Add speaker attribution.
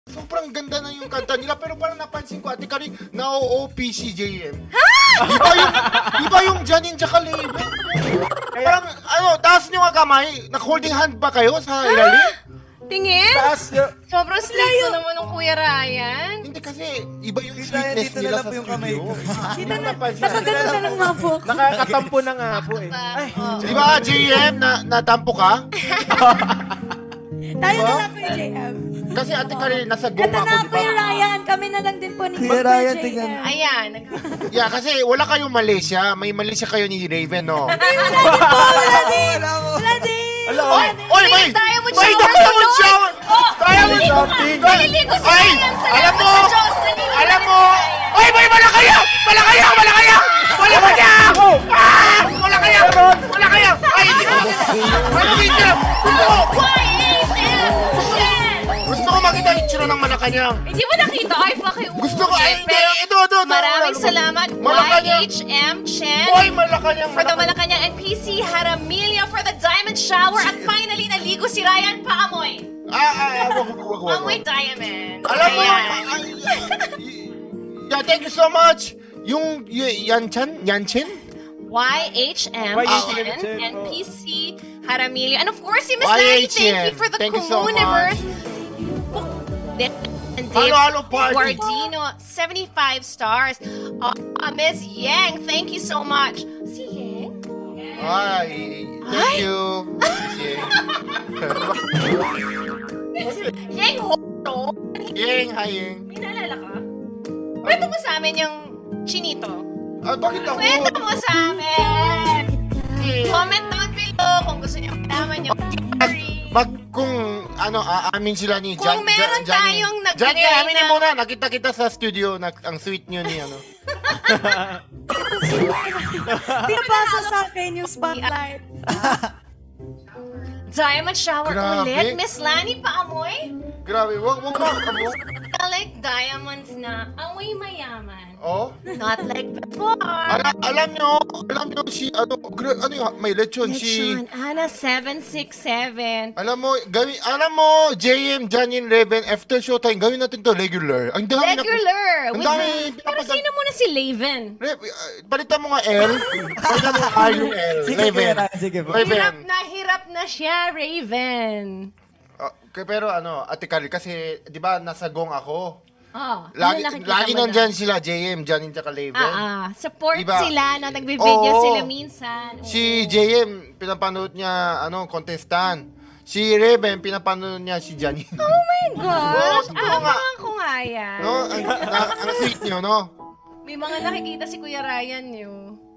Speaker 1: Sobrang ganda na yung kanta nila, pero parang napansin ko, Ate Kari, na-OOP si JM. Iba yung Janine tsaka Reiven. Parang, taas nyo nga kamay, nag-holding hand ba kayo sa ilalim?
Speaker 2: Tingin?
Speaker 3: Taas nyo.
Speaker 2: Sobrang slick ko naman ng Kuya Ryan.
Speaker 1: Hindi kasi, iba yung sweetness
Speaker 3: dito
Speaker 1: nila
Speaker 3: na lang
Speaker 1: sa
Speaker 3: po yung kamay
Speaker 1: studio.
Speaker 3: ko.
Speaker 4: Nakagano na lang nga po.
Speaker 3: Nakakatampo na nga po eh.
Speaker 1: Di ba, JM, natampo ka?
Speaker 4: Tayo na lang po yung JM.
Speaker 1: Kasi Ate Kari, nasa
Speaker 4: Ito
Speaker 1: goma ako,
Speaker 4: na
Speaker 1: di
Speaker 4: po yung
Speaker 1: ba?
Speaker 4: Ryan. Kami na lang din po ni
Speaker 3: Kuya Ryan, tingnan.
Speaker 4: JM.
Speaker 2: Ayan.
Speaker 1: Yeah, kasi wala kayong Malaysia. May Malaysia kayo ni Reiven, no?
Speaker 4: Wala din! Wala din!
Speaker 1: Oy, may
Speaker 2: Diamond
Speaker 1: may
Speaker 2: shower
Speaker 1: diamond
Speaker 2: tuloy!
Speaker 1: shower! Diamond shower!
Speaker 2: Naliligo si
Speaker 1: Ay,
Speaker 2: Ryan sa
Speaker 1: alam mo,
Speaker 2: sa Diyos. Naliligo
Speaker 1: alam
Speaker 2: si
Speaker 1: mo,
Speaker 2: Ryan.
Speaker 1: oy, may wala kayo! Wala kayo! Wala kayo! Wala kayo! Ah! Wala kayo! Wala kayo! Ay, hindi ko! Wala kayo! Gusto ko makita yung tsura ng Malacanang.
Speaker 2: Hindi mo nakita? Ay, pakiulit.
Speaker 1: Gusto ko, ay, hindi, ito.
Speaker 2: Maraming salamat,
Speaker 1: Malacanang.
Speaker 2: YHM Chen.
Speaker 1: Boy, Malacanang.
Speaker 2: For the Malacanang and PC Kapamilya for the diamond shower. At finally, naligo si Ryan paamoy.
Speaker 1: Wag.
Speaker 2: Amoy diamond.
Speaker 1: Alam mo,
Speaker 2: Ayan.
Speaker 1: yeah, thank you so much. Yung Yanchen?
Speaker 2: YHM
Speaker 3: YHM
Speaker 2: Chen and PC Kapamilya. And of course, si Miss
Speaker 1: YHM.
Speaker 2: Lani, thank you for the
Speaker 1: Thank you so
Speaker 2: Communiverse. And Dave
Speaker 1: Halo party.
Speaker 2: Guardino, 75 stars. Miss Yang, thank you so much. Si Yang?
Speaker 1: Ay, thank you.
Speaker 2: Yang Hoto?
Speaker 1: Yeng, hi Yeng.
Speaker 2: May naalala ka? Kwento mo sa amin yung chinito.
Speaker 1: Bakit ako?
Speaker 2: Kwento mo sa amin! Comment down below kung gusto niyo malaman yung story.
Speaker 1: Kung aamin sila ni
Speaker 2: Kung meron tayong nagbigay
Speaker 1: Janine, aminin
Speaker 2: na-
Speaker 1: muna. Nakita kita sa studio. Ang sweet nyo ni
Speaker 4: Pinapasa sa akin yung spotlight.
Speaker 2: Diamond shower
Speaker 1: Grabe.
Speaker 2: ulit. Miss Lani, paamoy?
Speaker 1: Grabe, wag mo.
Speaker 2: I like diamonds na amoy mayaman.
Speaker 1: Oh?
Speaker 2: Not like before.
Speaker 1: Alam nyo si, may lechon, si,
Speaker 2: Lechon, Ana 767.
Speaker 1: alam mo, JM, Janine, Reiven, after showtime, gawin natin to regular. Ang dami
Speaker 2: Regular.
Speaker 1: Ang
Speaker 2: With
Speaker 1: dami
Speaker 2: the- Pero sino muna si Reiven?
Speaker 1: Palitan mo nga L. Palitan mo nga yung L.
Speaker 3: Sige,
Speaker 1: Reiven.
Speaker 3: sige po.
Speaker 1: Reiven.
Speaker 2: Hirap na siya, Reiven.
Speaker 1: Pero Ate Kari, kasi, di ba, nasa gong ako.
Speaker 2: Oh,
Speaker 1: Lagi nandyan sila, JM, Janine, tsaka Reiven.
Speaker 2: Support
Speaker 1: Diba?
Speaker 2: sila, no? Nagbe-video
Speaker 1: Oo.
Speaker 2: sila minsan.
Speaker 1: Si JM, pinapanood niya, contestant. Si Reiven, pinapanood niya si Janine.
Speaker 2: Oh my gosh!
Speaker 1: totoo nga.
Speaker 2: Abangan ko nga yan.
Speaker 1: No? Ang sweet niyo, no?
Speaker 2: May mga nakikita si Kuya Ryan, yun.